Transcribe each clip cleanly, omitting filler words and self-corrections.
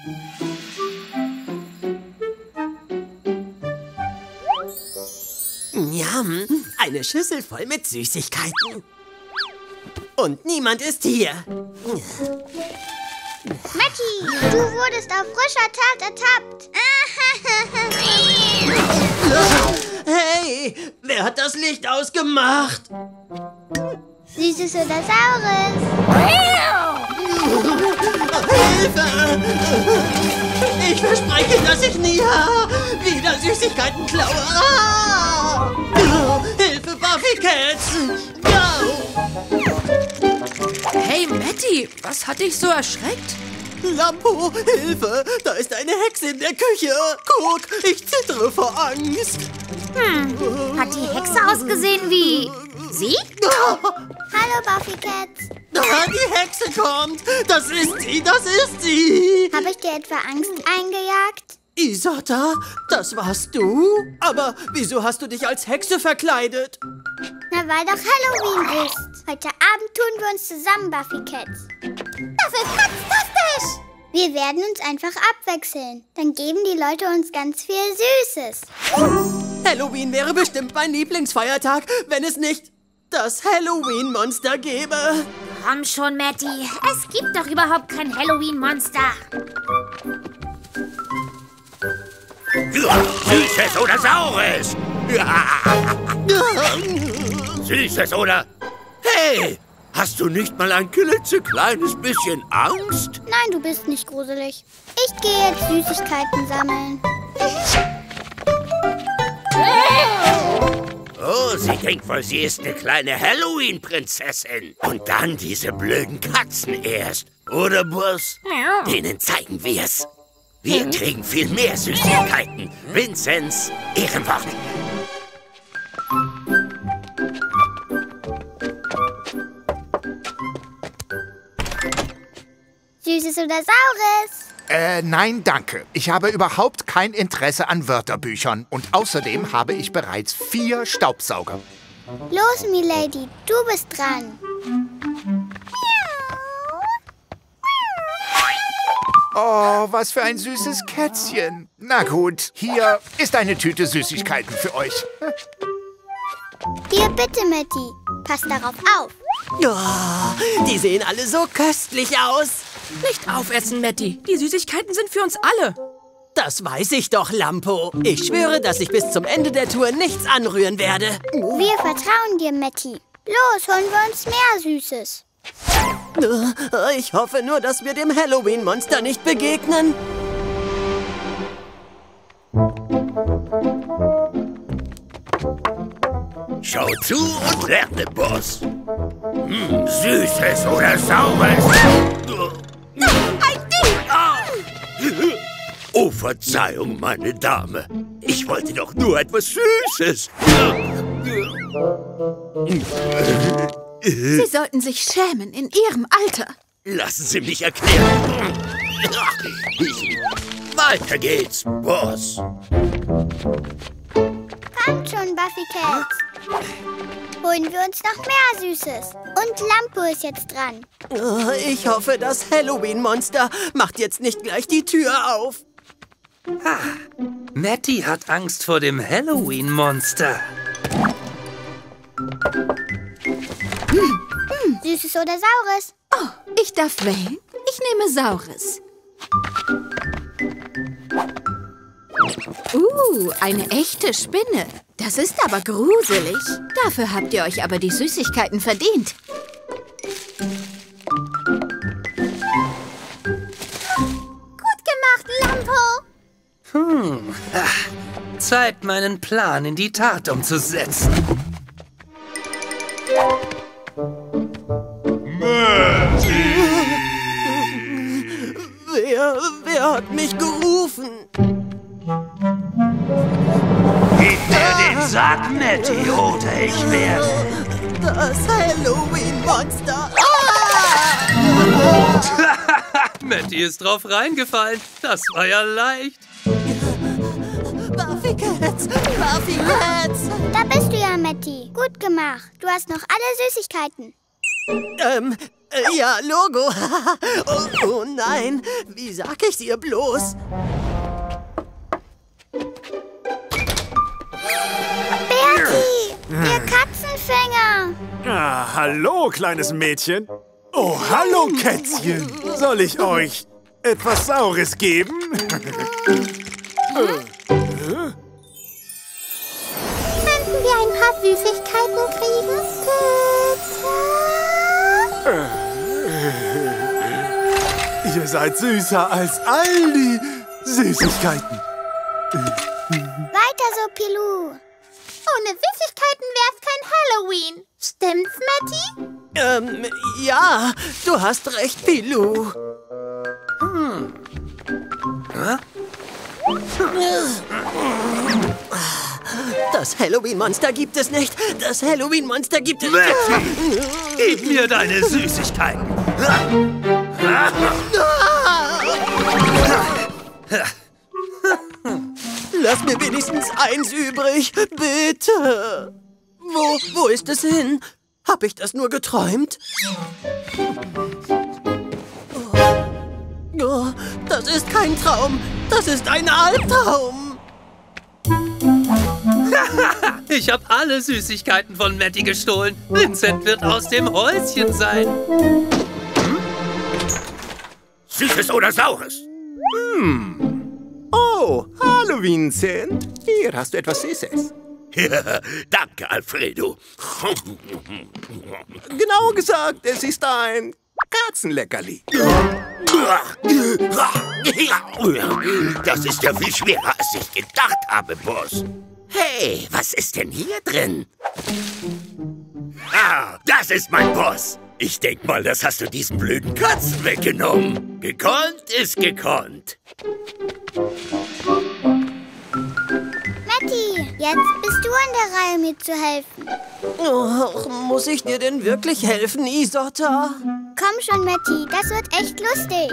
Njam, eine Schüssel voll mit Süßigkeiten. Und niemand ist hier. Matti, du wurdest auf frischer Tat ertappt. Hey, wer hat das Licht ausgemacht? Süßes oder Saures? Hilfe! Ich verspreche, dass ich nie wieder Süßigkeiten klaue. Hilfe, Buffy Cats! Hey, Matti, was hat dich so erschreckt? Lampo, Hilfe! Da ist eine Hexe in der Küche. Guck, ich zittere vor Angst. Hat die Hexe ausgesehen wie... Sie? Hallo, Buffy Cats. Die Hexe kommt! Das ist sie, das ist sie! Habe ich dir etwa Angst eingejagt? Isata, das warst du? Aber wieso hast du dich als Hexe verkleidet? Na, weil doch Halloween ist. Heute Abend tun wir uns zusammen, Buffy Cats. Das ist fantastisch! Wir werden uns einfach abwechseln. Dann geben die Leute uns ganz viel Süßes. Halloween wäre bestimmt mein Lieblingsfeiertag, wenn es nicht das Halloween-Monster gäbe. Komm schon, Matti. Es gibt doch überhaupt kein Halloween-Monster. Süßes oder Saures? Süßes oder... Hey, hast du nicht mal ein klitzekleines bisschen Angst? Nein, du bist nicht gruselig. Ich gehe jetzt Süßigkeiten sammeln. Oh, sie denkt wohl, sie ist eine kleine Halloween-Prinzessin. Und dann diese blöden Katzen erst. Oder, Boss? Denen zeigen wir's. Wir kriegen viel mehr Süßigkeiten. Vinzenz, Ehrenwort. Süßes oder Saures? Nein, danke. Ich habe überhaupt kein Interesse an Wörterbüchern. Und außerdem habe ich bereits 4 Staubsauger. Los, Milady, du bist dran. Oh, was für ein süßes Kätzchen. Na gut, hier ist eine Tüte Süßigkeiten für euch. Hier, bitte, Matti. Pass darauf auf. Oh, die sehen alle so köstlich aus. Nicht aufessen, Matti. Die Süßigkeiten sind für uns alle. Das weiß ich doch, Lampo. Ich schwöre, dass ich bis zum Ende der Tour nichts anrühren werde. Wir vertrauen dir, Matti. Los, holen wir uns mehr Süßes. Ich hoffe nur, dass wir dem Halloween-Monster nicht begegnen. Schau zu und lerne, Boss. Süßes oder Saures? Ein Ding! Oh, Verzeihung, meine Dame. Ich wollte doch nur etwas Süßes. Sie sollten sich schämen in Ihrem Alter. Lassen Sie mich erklären. Weiter geht's, Boss. Kommt schon, Buffy Cats. Holen wir uns noch mehr Süßes. Und Lampo ist jetzt dran. Ich hoffe, das Halloween-Monster macht jetzt nicht gleich die Tür auf. Matti hat Angst vor dem Halloween-Monster. Süßes oder Saures? Oh, ich darf wählen. Ich nehme Saures. Eine echte Spinne. Das ist aber gruselig. Dafür habt ihr euch aber die Süßigkeiten verdient. Gut gemacht, Lampo. Zeit, meinen Plan in die Tat umzusetzen. Wer hat mich gerufen? Gib mir den Sack, Matti, oder ich werde... Das Halloween-Monster. Matti ist drauf reingefallen. Das war ja leicht. Buffy Cats, Buffy Cats. Da bist du ja, Matti. Gut gemacht. Du hast noch alle Süßigkeiten. Ja, Logo. Oh nein, wie sag ich's ihr bloß? Bertie, ihr Katzenfänger. Ah, hallo, kleines Mädchen. Oh, hallo, Kätzchen. Soll ich euch etwas Saures geben? Könnten wir ein paar Süßigkeiten kriegen, bitte? Ihr seid süßer als all die Süßigkeiten. Weiter so, Pilou. Ohne Süßigkeiten wär's kein Halloween. Stimmt's, Matty? Ja, du hast recht, Pilou. Das Halloween-Monster gibt es nicht. Das Halloween-Monster gibt es nicht. Gib mir deine Süßigkeiten. Lass mir wenigstens eins übrig, bitte. Wo ist es hin? Hab ich das nur geträumt? Oh, das ist kein Traum. Das ist ein Albtraum. Ich habe alle Süßigkeiten von Matty gestohlen. Vincent wird aus dem Häuschen sein. Süßes oder Saures? Oh, hallo, Vincent. Hier hast du etwas Süßes. Danke, Alfredo. Genauer gesagt, es ist ein Katzenleckerli. Das ist ja viel schwerer, als ich gedacht habe, Boss. Hey, was ist denn hier drin? Ah, das ist mein Boss. Ich denk mal, das hast du diesen blöden Katzen weggenommen. Gekonnt ist gekonnt. Matty, jetzt bist du an der Reihe, mir zu helfen. Oh, muss ich dir denn wirklich helfen, Isotta? Komm schon, Matty, das wird echt lustig.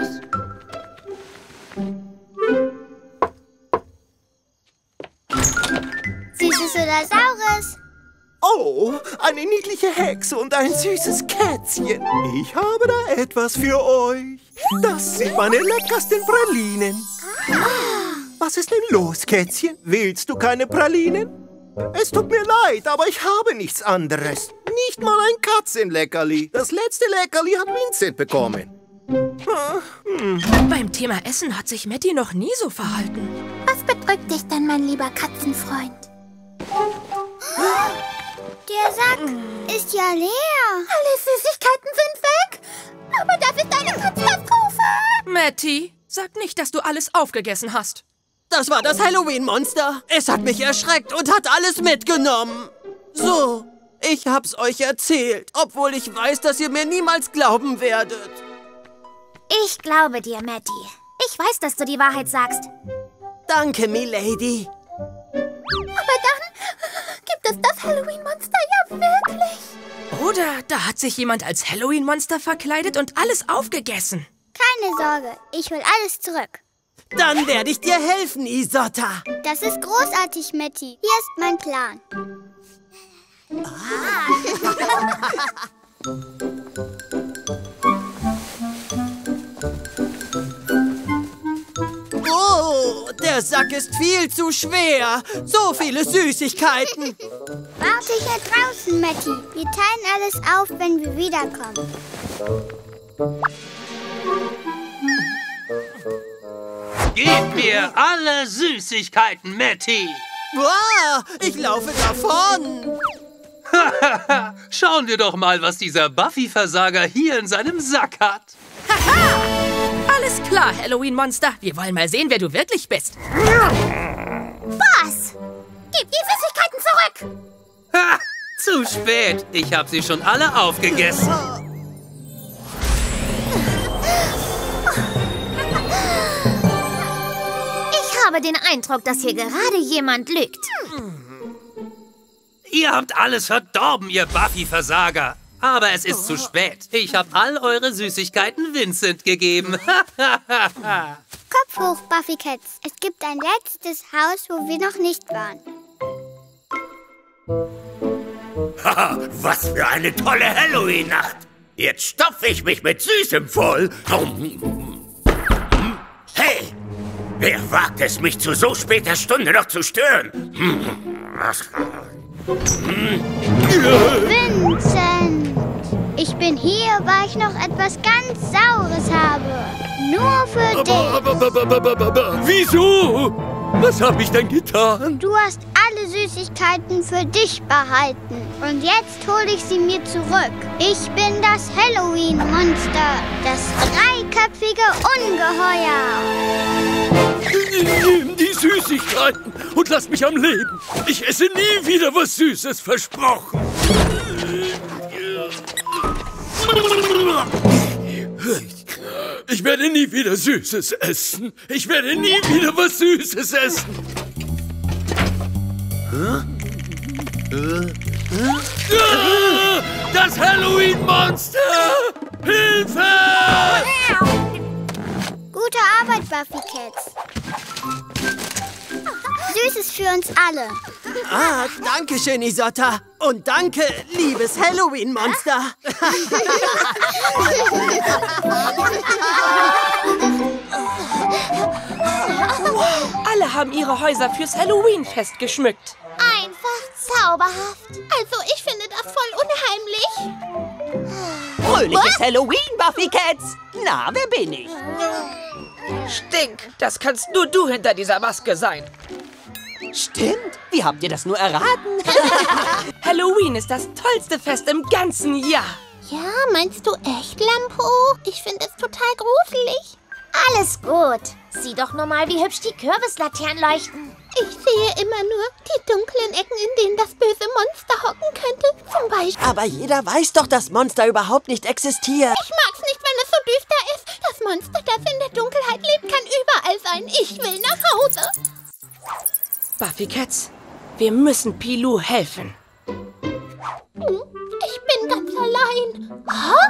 Süßes oder Saures? Oh, eine niedliche Hexe und ein süßes Kätzchen. Ich habe da etwas für euch. Das sind meine leckersten Pralinen. Was ist denn los, Kätzchen? Willst du keine Pralinen? Es tut mir leid, aber ich habe nichts anderes. Nicht mal ein Katzenleckerli. Das letzte Leckerli hat Vincent bekommen. Beim Thema Essen hat sich Matty noch nie so verhalten. Was bedrückt dich denn, mein lieber Katzenfreund? Der Sack ist ja leer. Alle Süßigkeiten sind weg. Aber das ist eine Katastrophe. Matty, sag nicht, dass du alles aufgegessen hast. Das war das Halloween-Monster. Es hat mich erschreckt und hat alles mitgenommen. So, ich hab's euch erzählt, obwohl ich weiß, dass ihr mir niemals glauben werdet. Ich glaube dir, Matty. Ich weiß, dass du die Wahrheit sagst. Danke, Milady. Aber dann gibt es das Halloween-Monster ja wirklich. Oder da hat sich jemand als Halloween-Monster verkleidet und alles aufgegessen. Keine Sorge, ich hol alles zurück. Dann werde ich dir helfen, Isotta. Das ist großartig, Matty. Hier ist mein Plan. Oh, der Sack ist viel zu schwer. So viele Süßigkeiten. Warte hier draußen, Matty. Wir teilen alles auf, wenn wir wiederkommen. Gib mir alle Süßigkeiten, Matty. Wow, ich laufe davon. Schauen wir doch mal, was dieser Buffy-Versager hier in seinem Sack hat. Alles klar, Halloween-Monster. Wir wollen mal sehen, wer du wirklich bist. Boss, gib die Süßigkeiten zurück. Ha, zu spät. Ich habe sie schon alle aufgegessen. Ich habe den Eindruck, dass hier gerade jemand lügt. Ihr habt alles verdorben, ihr Buffy-Versager. Aber es ist zu spät. Ich habe all eure Süßigkeiten Vincent gegeben. Kopf hoch, Buffycats. Es gibt ein letztes Haus, wo wir noch nicht waren. Haha, was für eine tolle Halloween-Nacht. Jetzt stopfe ich mich mit Süßem voll. Hey, wer wagt es, mich zu so später Stunde noch zu stören? Vincent! Ich bin hier, weil ich noch etwas ganz Saures habe. Nur für dich. Wieso? Was habe ich denn getan? Du hast alle Süßigkeiten für dich behalten. Und jetzt hole ich sie mir zurück. Ich bin das Halloween-Monster. Das dreiköpfige Ungeheuer. Nimm die Süßigkeiten und lass mich am Leben. Ich esse nie wieder was Süßes, versprochen. Ich werde nie wieder Süßes essen. Ich werde nie wieder was Süßes essen. Das Halloween-Monster! Hilfe! Gute Arbeit, Buffy Cats. Süßes für uns alle. Ah, danke schön, Isotta. Und danke, liebes Halloween-Monster. Alle haben ihre Häuser fürs Halloween-Fest geschmückt. Einfach zauberhaft. Also, ich finde das voll unheimlich. Fröhliches Halloween, Buffy Cats. Na, wer bin ich? Stink, das kannst nur du hinter dieser Maske sein. Stimmt. Wie habt ihr das nur erraten? Halloween ist das tollste Fest im ganzen Jahr. Ja, meinst du echt, Lampo? Ich finde es total gruselig. Alles gut. Sieh doch nur mal, wie hübsch die Kürbislaternen leuchten. Ich sehe immer nur die dunklen Ecken, in denen das böse Monster hocken könnte. Zum Beispiel. Aber jeder weiß doch, dass Monster überhaupt nicht existieren. Ich mag's nicht, wenn es so düster ist. Das Monster, das in der Dunkelheit lebt, kann überall sein. Ich will nach Hause. Buffy Cats, wir müssen Pilou helfen. Ich bin ganz allein.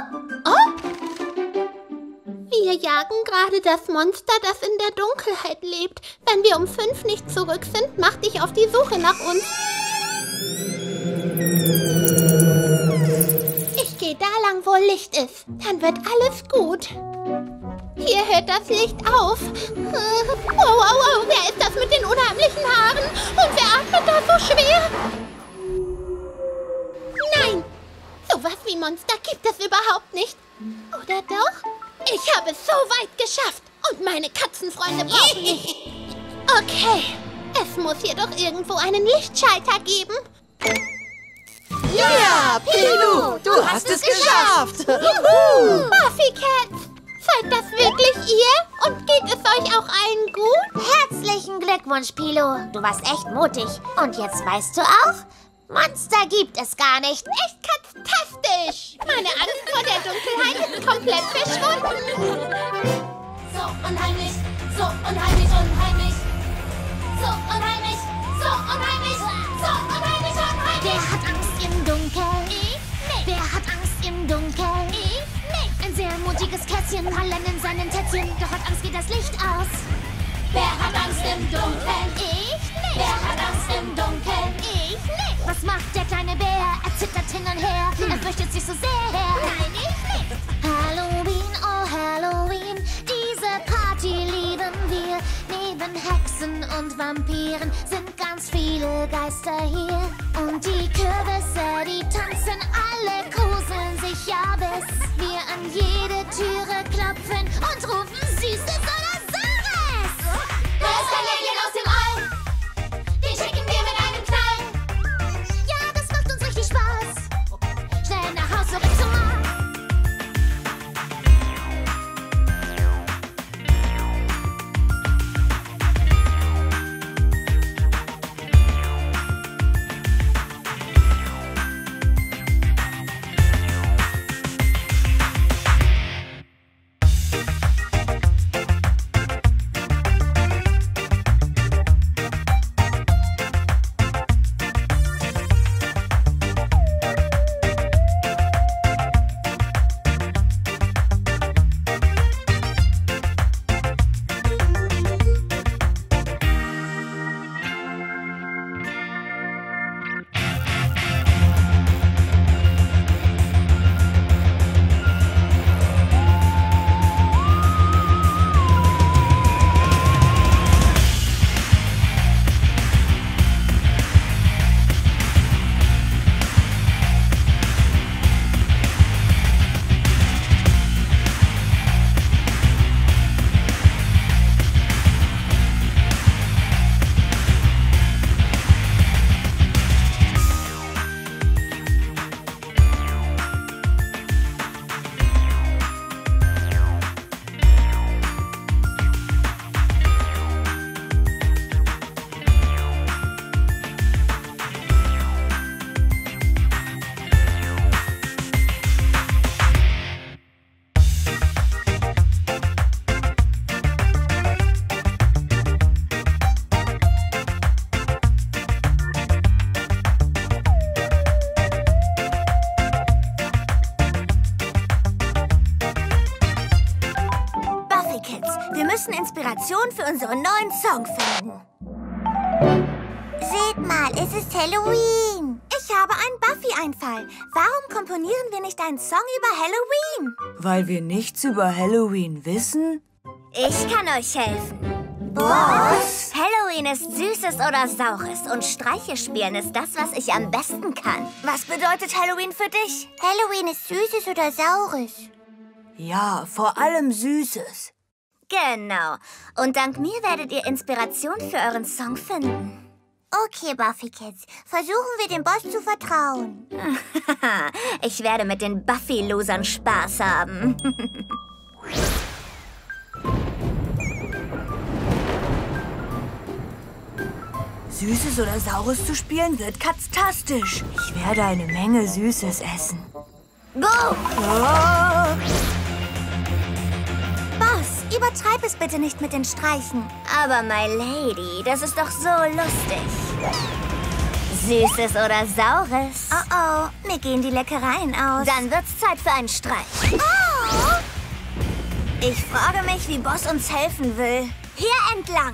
Wir jagen gerade das Monster, das in der Dunkelheit lebt. Wenn wir um 5 nicht zurück sind, mach dich auf die Suche nach uns. Ich gehe da lang, wo Licht ist. Dann wird alles gut. Hier hört das Licht auf. Wow, wer ist das mit den unheimlichen Haaren? Und wer atmet da so schwer? Nein, sowas wie Monster gibt es überhaupt nicht. Oder doch? Ich habe es so weit geschafft. Und meine Katzenfreunde brauchen mich. Okay, es muss hier doch irgendwo einen Lichtschalter geben. Ja, Pilou, du hast es geschafft. Juhu! Buffy Cats, seid das wirklich ihr? Und geht es euch auch allen gut? Herzlichen Glückwunsch, Pilou. Du warst echt mutig. Und jetzt weißt du auch, Monster gibt es gar nicht. Echt fantastisch. Meine Angst vor der Dunkelheit ist komplett verschwunden. So unheimlich, so unheimlich, unheimlich. So unheimlich, so unheimlich, so unheimlich, unheimlich. Wer hat Angst im Dunkeln? Ich nicht. Wer hat Angst im Dunkeln? Ich nicht. Ein sehr mutiges Kätzchen, Pollen in seinen Tätzchen. Doch hat Angst geht das Licht aus. Wer hat Angst im Dunkeln? Ich nicht. Wer hat Angst im Dunkeln? Ich nicht. Was macht der kleine Bär? Er zittert hin und her. Er fürchtet sich so sehr. Nein, ich nicht. Halloween, oh Halloween, diese Party lieben wir. Neben Hexen und Vampiren sind ganz viele Geister hier. Und die Kürbisse, die tanzen, alle gruseln sich ja, bis wir an jede Türe klopfen und rufen Süßes oder Saures. Da ist ein Alien aus dem All, den schicken wir mit einem Knall. Ja, das macht uns richtig Spaß. Schnell nach Hause, zurück zum Mars. für unseren neuen Song finden. Seht mal, es ist Halloween. Ich habe einen Buffy-Einfall. Warum komponieren wir nicht einen Song über Halloween? Weil wir nichts über Halloween wissen? Ich kann euch helfen. Was? Halloween ist Süßes oder Saures und Streiche spielen ist das, was ich am besten kann. Was bedeutet Halloween für dich? Halloween ist Süßes oder Saures? Ja, vor allem Süßes. Genau. Und dank mir werdet ihr Inspiration für euren Song finden. Okay, Buffy Kids, versuchen wir dem Boss zu vertrauen. Ich werde mit den Buffy-Losern Spaß haben. Süßes oder Saures zu spielen wird katztastisch. Ich werde eine Menge Süßes essen. Go! Oh. Boss, übertreib es bitte nicht mit den Streichen. Aber, my lady, das ist doch so lustig. Süßes oder Saures? Oh, oh, mir gehen die Leckereien aus. Dann wird's Zeit für einen Streich. Oh. Ich frage mich, wie Boss uns helfen will. Hier entlang.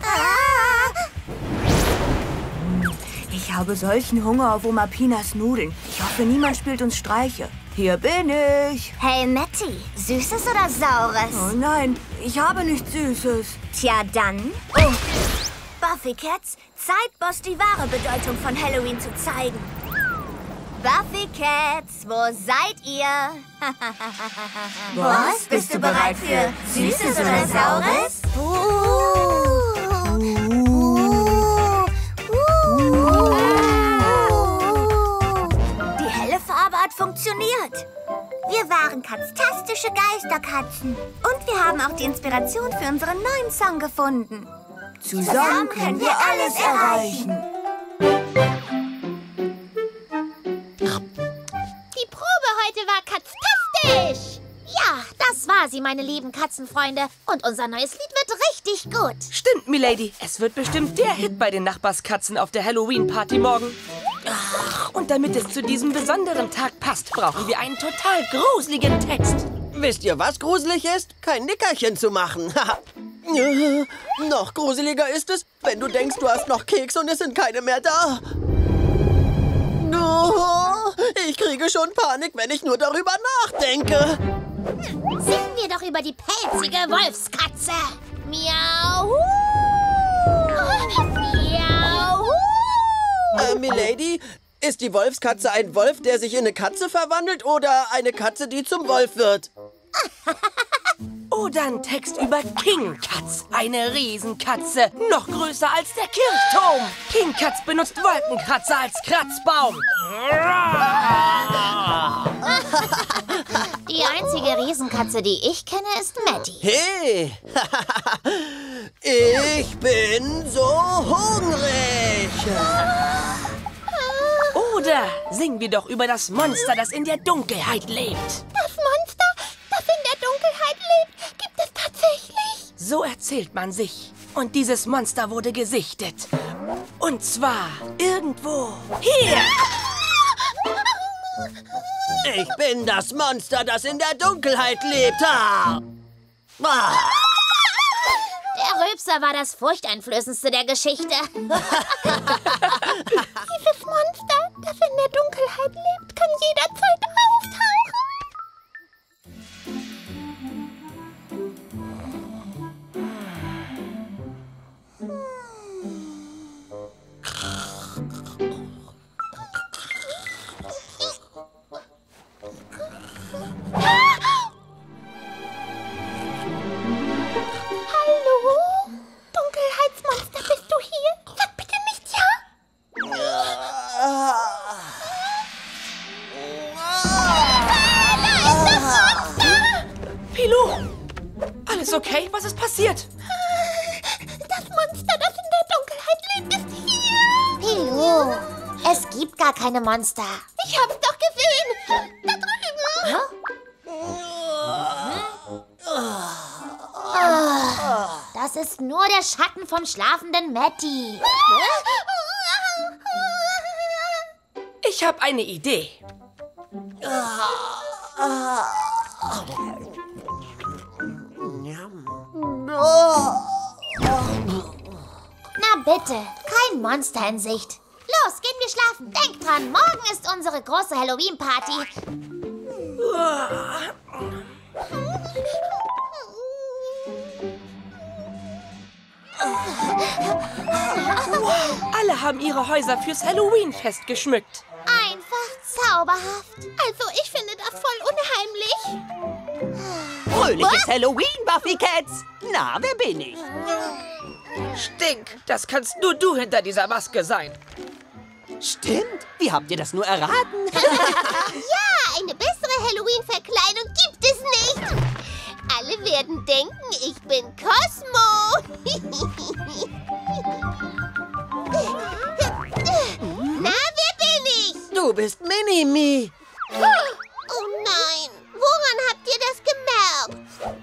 Ich habe solchen Hunger auf Oma Pinas Nudeln. Ich hoffe, niemand spielt uns Streiche. Hier bin ich. Hey, Matty, Süßes oder Saures? Oh nein, ich habe nichts Süßes. Tja, dann. Oh. Buffy Cats, Zeit, Boss die wahre Bedeutung von Halloween zu zeigen. Buffy Cats, wo seid ihr? Boss, bist du bereit für Süßes oder Saures? Die helle Farbe hat funktioniert. Wir waren katztastische Geisterkatzen. Und wir haben auch die Inspiration für unseren neuen Song gefunden. Zusammen können wir alles erreichen. Die Probe heute war katztastisch. Ja, das war sie, meine lieben Katzenfreunde. Und unser neues Lied wird richtig gut. Stimmt, Milady. Es wird bestimmt der Hit bei den Nachbarskatzen auf der Halloween-Party morgen. Ach, und damit es zu diesem besonderen Tag passt, brauchen wir einen total gruseligen Text. Wisst ihr, was gruselig ist? Kein Nickerchen zu machen. Noch gruseliger ist es, wenn du denkst, du hast noch Keks und es sind keine mehr da. Ich kriege schon Panik, wenn ich nur darüber nachdenke. Singen wir doch über die pelzige Wolfskatze. Miau. Miau. Milady, ist die Wolfskatze ein Wolf, der sich in eine Katze verwandelt oder eine Katze, die zum Wolf wird? Oder ein Text über King Katz, eine Riesenkatze, noch größer als der Kirchturm. King Katz benutzt Wolkenkratzer als Kratzbaum. Die einzige Riesenkatze, die ich kenne, ist Matty. Hey, ich bin so hungrig. Oder singen wir doch über das Monster, das in der Dunkelheit lebt. Das Monster, das in der Dunkelheit lebt, gibt es tatsächlich? So erzählt man sich. Und dieses Monster wurde gesichtet. Und zwar irgendwo hier. Ich bin das Monster, das in der Dunkelheit lebt. Ah. Der Rülpser war das furchteinflößendste der Geschichte. Dieses Monster, das in der Dunkelheit lebt, kann jederzeit auftauchen. Hallo? Dunkelheitsmonster, bist du hier? Sag bitte nicht ja. Da ist das Monster! Pilou! Alles okay? Was ist passiert? Das Monster, das in der Dunkelheit lebt, ist hier! Pilou, es gibt gar keine Monster. Ich hab's doch gesehen! Da drüben! Das ist nur der Schatten vom schlafenden Matty. Ich habe eine Idee. Na bitte, kein Monster in Sicht. Los, gehen wir schlafen. Denkt dran, morgen ist unsere große Halloween-Party. Alle haben ihre Häuser fürs Halloween-Fest geschmückt. Einfach zauberhaft. Also, ich finde das voll unheimlich. Fröhliches Halloween, Buffy-Cats. Na, wer bin ich? Stink, das kannst nur du hinter dieser Maske sein. Stimmt. Wie habt ihr das nur erraten? Ja, eine bessere Halloween-Verkleidung gibt es nicht. Alle werden denken, ich bin Cosmo. Na, wer bin ich? Du bist Minimi. Oh nein, woran habt ihr das gemerkt?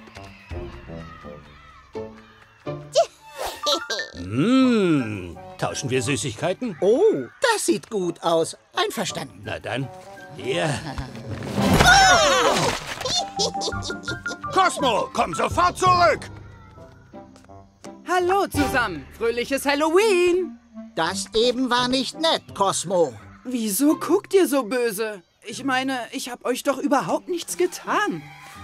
Tauschen wir Süßigkeiten? Oh, das sieht gut aus. Einverstanden. Na dann, hier. Cosmo, komm sofort zurück! Hallo zusammen. Fröhliches Halloween. Das eben war nicht nett, Cosmo. Wieso guckt ihr so böse? Ich meine, ich habe euch doch überhaupt nichts getan.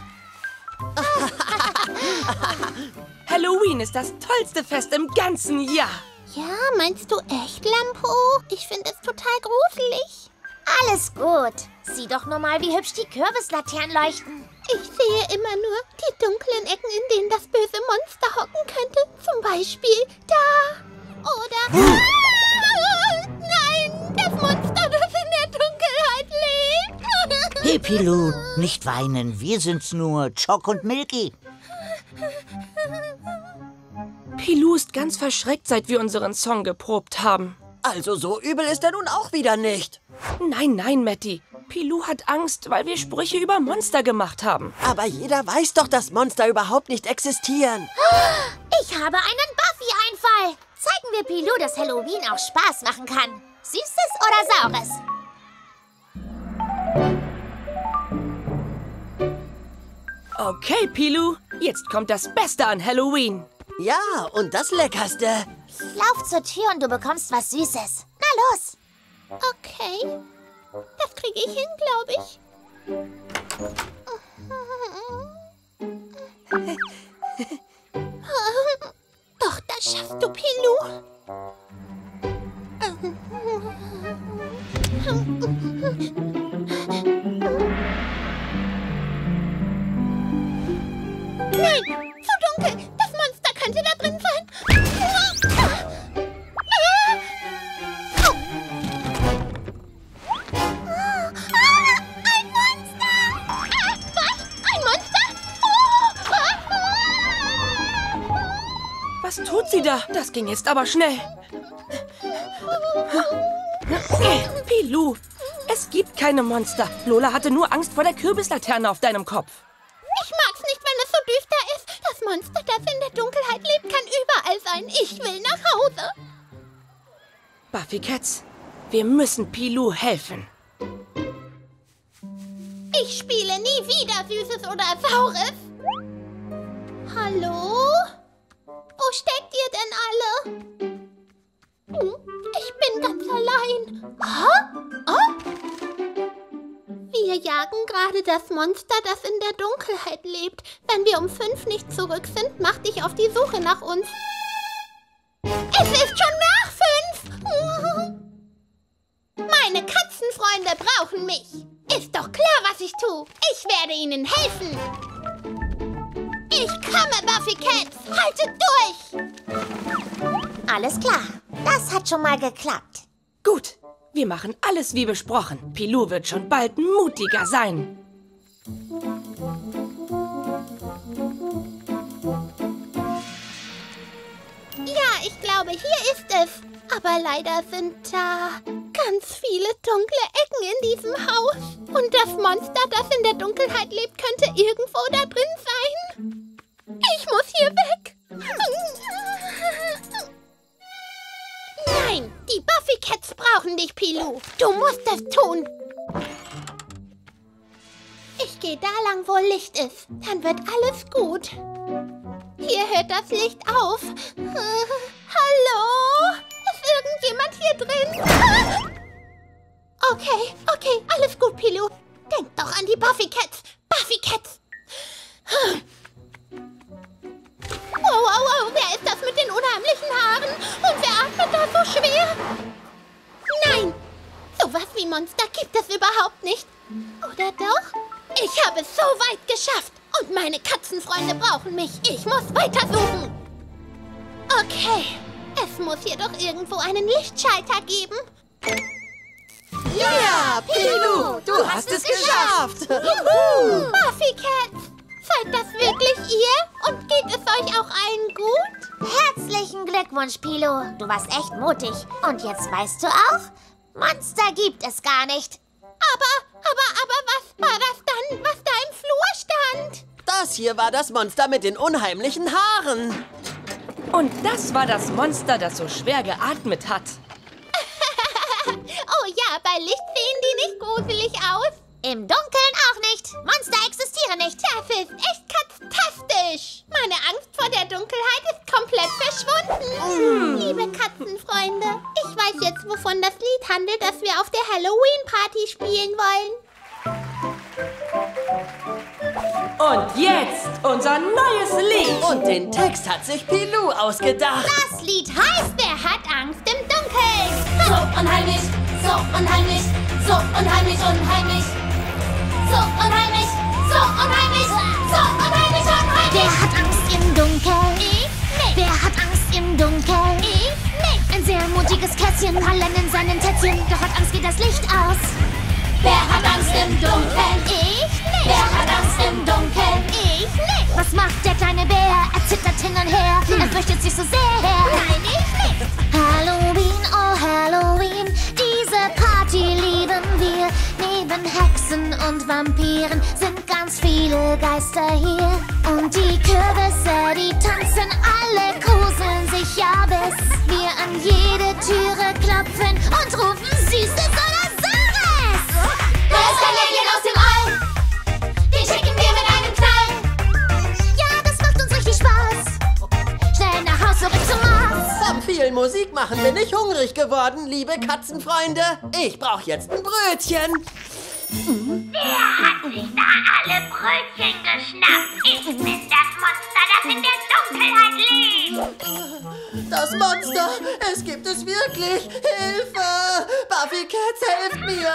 Halloween ist das tollste Fest im ganzen Jahr. Ja, meinst du echt, Lampo? Ich finde es total gruselig. Alles gut. Sieh doch nur mal, wie hübsch die Kürbislaternen leuchten. Ich sehe immer nur die dunklen Ecken, in denen das böse Monster hocken könnte. Zum Beispiel da. Oder... Nein, das Monster, das in der Dunkelheit lebt. Hey, Pilou, nicht weinen. Wir sind's nur, Choc und Milky. Pilou ist ganz verschreckt, seit wir unseren Song geprobt haben. Also so übel ist er nun auch wieder nicht. Nein, nein, Matty. Pilou hat Angst, weil wir Sprüche über Monster gemacht haben. Aber jeder weiß doch, dass Monster überhaupt nicht existieren. Ich habe einen Buffy-Einfall. Zeigen wir Pilou, dass Halloween auch Spaß machen kann. Süßes oder Saures? Okay, Pilou, jetzt kommt das Beste an Halloween. Ja, und das Leckerste. Lauf zur Tür und du bekommst was Süßes. Na los! Okay, das kriege ich hin, glaube ich. Doch, das schaffst du, Pilou. Nein, zu dunkel. Das Monster könnte da drin sein. Ein Monster! Was? Ein Monster? Was tut sie da? Das ging jetzt aber schnell. Pilou, es gibt keine Monster. Lola hatte nur Angst vor der Kürbislaterne auf deinem Kopf. Ich mag's nicht, wenn es so düster ist. Das Monster, das in der Dunkelheit lebt, kann überall sein. Ich will nach Hause. Buffy-Cats, wir müssen Pilou helfen. Ich spiele nie wieder Süßes oder Saures. Hallo? Wo steckt ihr denn alle? Ich bin ganz allein. Wir jagen gerade das Monster, das in der Dunkelheit lebt. Wenn wir um 5 nicht zurück sind, mach dich auf die Suche nach uns. Es ist schon nach 5. Meine Katzenfreunde brauchen mich. Ist doch klar, was ich tue. Ich werde ihnen helfen. Ich komme, Buffy-Cats. Haltet durch. Alles klar. Das hat schon mal geklappt. Gut, wir machen alles wie besprochen. Pilou wird schon bald mutiger sein. Ja, ich glaube, hier ist es. Aber leider sind da ganz viele dunkle Ecken in diesem Haus. Und das Monster, das in der Dunkelheit lebt, könnte irgendwo da drin sein. Ich muss hier weg. Nein, die Buffy-Cats brauchen dich, Pilou. Du musst es tun. Ich gehe da lang, wo Licht ist. Dann wird alles gut. Hier hört das Licht auf. Hallo? Pilou. Denk doch an die Buffycats. Buffycats. Oh, wer ist das mit den unheimlichen Haaren? Und wer atmet da so schwer? Nein, sowas wie Monster gibt es überhaupt nicht. Oder doch? Ich habe es so weit geschafft. Und meine Katzenfreunde brauchen mich. Ich muss weitersuchen. Okay, es muss hier doch irgendwo einen Lichtschalter geben. Ja, Pilou, du hast es geschafft. Juhu! Buffycats, seid das wirklich ihr? Und geht es euch auch allen gut? Herzlichen Glückwunsch, Pilou. Du warst echt mutig. Und jetzt weißt du auch, Monster gibt es gar nicht. Aber was war das dann, was da im Flur stand? Das hier war das Monster mit den unheimlichen Haaren. Und das war das Monster, das so schwer geatmet hat. Oh ja, bei Licht sehen die nicht gruselig aus. Im Dunkeln auch nicht. Monster existieren nicht. Das ist echt katastatisch. Meine Angst vor der Dunkelheit ist komplett verschwunden. Liebe Katzenfreunde, ich weiß jetzt, wovon das Lied handelt, das wir auf der Halloween-Party spielen wollen. Und jetzt unser neues Lied. Und den Text hat sich Pilou ausgedacht. Das Lied heißt, wer hat Angst im Dunkeln? So unheimlich, so unheimlich, so unheimlich, unheimlich. So unheimlich, so unheimlich, so unheimlich, unheimlich. Wer hat Angst im Dunkeln? Ich nicht. Wer hat Angst im Dunkeln? Ich nicht. Ein sehr mutiges Kätzchen, prallen in seinen Tätzchen. Doch hat Angst geht das Licht aus. Wer hat Angst im Dunkeln? Ich nicht. Wer hat Angst im Dunkeln? Ich nicht. Was macht der kleine Bär? Er zittert hin und her. Er fürchtet sich so sehr. Nein, ich nicht. Halloween, oh Halloween, diese Party lieben wir. Neben Hexen und Vampiren sind ganz viele Geister hier. Und die Kürbisse, die tanzen, alle gruseln sich ja, bis wir an jede Türe klopfen und rufen Süßes oder Saures. Da ist ein Alien aus dem All, den schicken wir mit einem Knall. Ja, das macht uns richtig Spaß. Schnell nach Haus, zurück zum Mars. Vom vielen Musik machen bin ich hungrig geworden, liebe Katzenfreunde. Ich brauche jetzt ein Brötchen. Wer hat sich da alle Brötchen geschnappt? Ich bin das Monster, das in der Dunkelheit lebt. Das Monster, es gibt es wirklich. Hilfe! Buffycats, helft mir!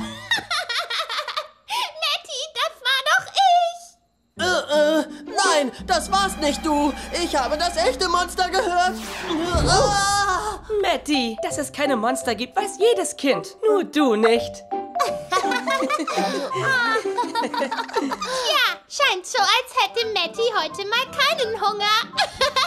Nettie, das war doch ich. Nein, das war's nicht du. Ich habe das echte Monster gehört. Matty, dass es keine Monster gibt, weiß jedes Kind. Nur du nicht. Ja, scheint so, als hätte Mattie heute mal keinen Hunger.